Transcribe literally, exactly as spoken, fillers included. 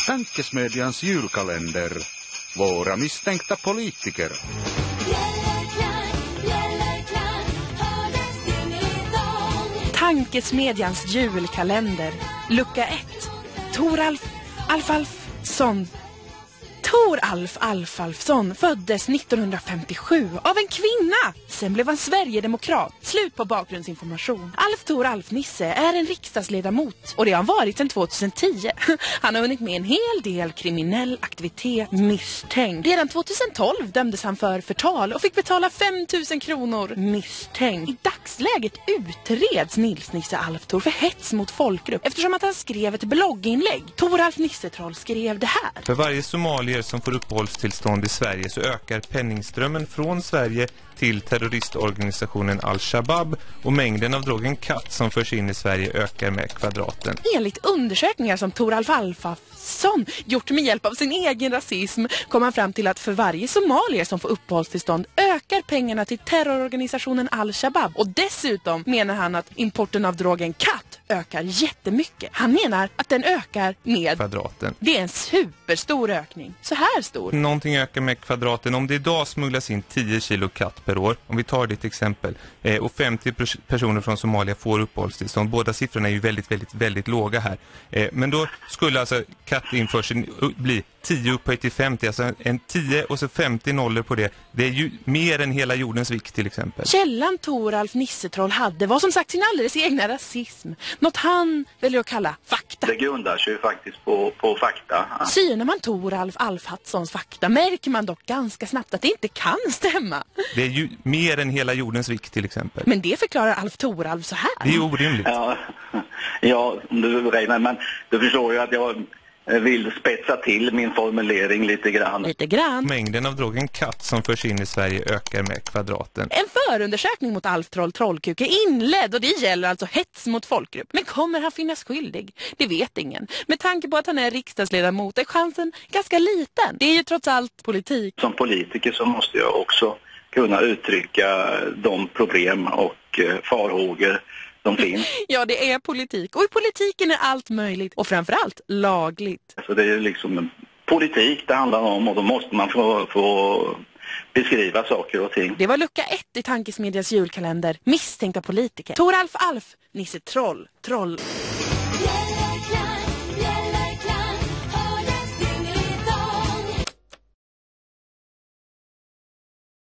Tankesmedjans julkalender. Våra misstänkta politiker. Tankesmedjans julkalender. Lucka ett. Toralf Alfalfsson. Toralf Alfalfsson föddes nittonhundrafemtiosju av en kvinna. Sen blev han Sverigedemokrat. Slut på bakgrundsinformation. Alf Toralf Nisse är en riksdagsledamot. Och det har han varit sedan tjugohundratio. Han har hunnit med en hel del kriminell aktivitet misstänkt. Redan tjugotolv dömdes han för förtal och fick betala fem tusen kronor misstänkt. I dagsläget utreds Nils Nisse Alftor för hets mot folkgrupp eftersom att han skrev ett blogginlägg. Toralf Nissetroll skrev det här. För varje somalier som får uppehållstillstånd i Sverige så ökar penningströmmen från Sverige till terroristorganisationen Al-Shabaab och mängden av drogen kat som förs in i Sverige ökar med kvadraten. Enligt undersökningar som Toralf Alfafsson gjort med hjälp av sin egen rasism kom han fram till att för varje somalier som får uppehållstillstånd ökar pengarna till terrororganisationen Al-Shabaab. Och dessutom menar han att importen av drogen kat ökar jättemycket. Han menar att den ökar med kvadraten. Det är en superstor ökning. Så här stor. Någonting ökar med kvadraten. Om det idag smugglas in tio kilo katt per år, om vi tar ditt exempel, eh, och femtio pers- personer från Somalia får uppehållstillstånd. Båda siffrorna är ju väldigt, väldigt, väldigt låga här. Eh, men då skulle alltså kattinförseln bli tio upphöjt till femtio, alltså en tio och så femtio nollor på det. Det är ju mer än hela jordens vikt till exempel. Källan Toralf Nissetroll hade var som sagt sin alldeles egna rasism. Något han väljer att kalla fakta. Det grundar sig ju faktiskt på, på fakta. Synar man Toralf Alfhatssons fakta märker man dock ganska snabbt att det inte kan stämma. Det är ju mer än hela jordens vikt till exempel. Men det förklarar Alf Toralf så här. Det är ju orimligt. Ja, ja du räknar, men du förstår ju att jag vill spetsa till min formulering lite grann. Lite grann. Mängden av drogen katt som förs in i Sverige ökar med kvadraten. En förundersökning mot Alf Troll Trollkuk är inledd och det gäller alltså hets mot folkgrupp. Men kommer han finnas skyldig? Det vet ingen. Med tanke på att han är riksdagsledamot är chansen ganska liten. Det är ju trots allt politik. Som politiker så måste jag också kunna uttrycka de problem och farhågor som finns. Ja, det är politik. Och i politiken är allt möjligt. Och framförallt lagligt. Så det är liksom en politik det handlar om och då måste man få, få beskriva saker och ting. Det var lucka ett i Tankesmedjans julkalender. Misstänkta politiker. Toralf Alf, Nisse Troll, Troll.